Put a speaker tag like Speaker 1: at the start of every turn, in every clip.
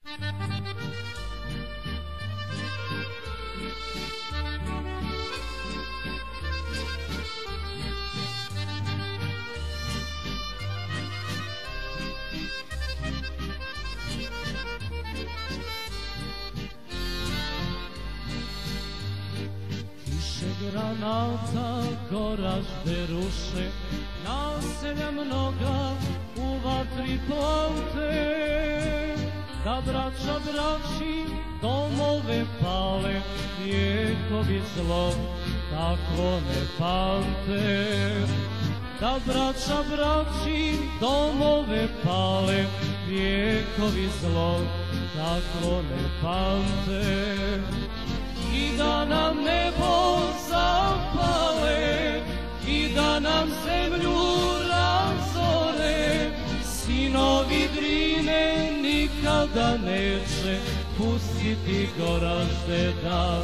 Speaker 1: Granata gora žde ruše, naselja mnoga u vatri plante, da braća braći domove pale, vijekovi zlo takvo ne pamte. Da braća braći domove pale, vijekovi zlo takvo ne pamte. I da nam nebo zapale, i da nam zemlju razore, sinovi Drine nikada neće pustiti Goražde da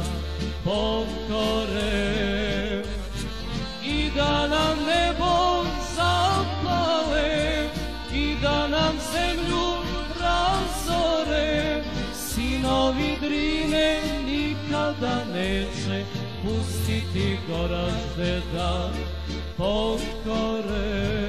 Speaker 1: pokore. I da nam nebo zapale, i da nam zemlju razore, sinovi Drine nikada neće pustiti Goražde da pokore.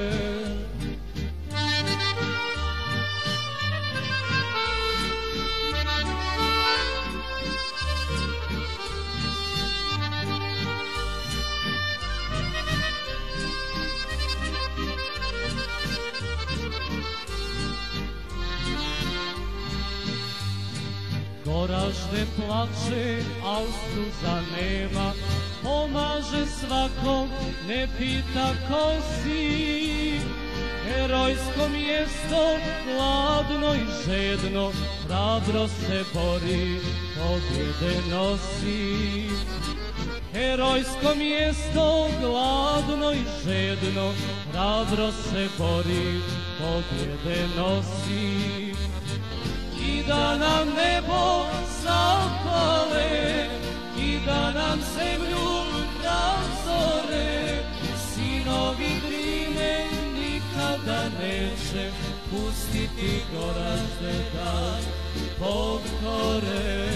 Speaker 1: Goražde plače, al suza nema, pomaže svakom, ne pita ko si. Herojsko mjesto, gladno i žedno, hrabro se bori, pobjede nosi. Herojsko mjesto, gladno i žedno, hrabro se bori, pobjede nosi. I da nam nebo zapale, i da nam zemlju razore, sinovi Drine nikada neće pustiti Goražde da pokore.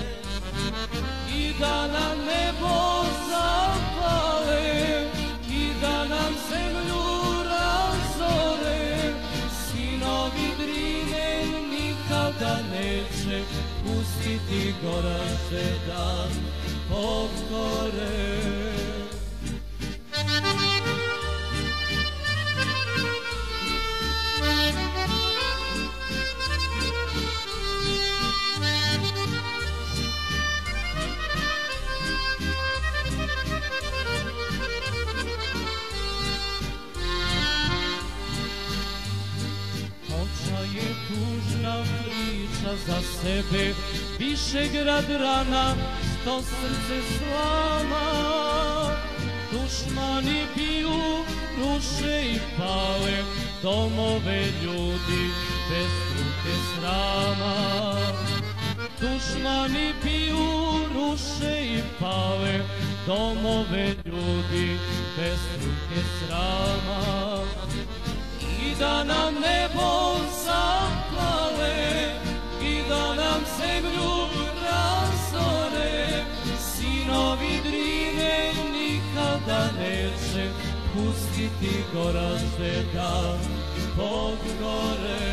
Speaker 1: I da nam nebo zapale, i da nam zemlju razore, sinovi Drine nikada neće pustiti Goražde da pokore. Je tužna priča za sebe, Višegrad rana, što srce slama. Dušmani biju, ruše i pale, domove ljudi bez struke srama. Dušmani biju, ruše i pale, domove ljudi bez struke srama. I da nam nebo zapale, i da nam zemlju razore, sinovi Drine nikada neće pustiti Goražde da pokore.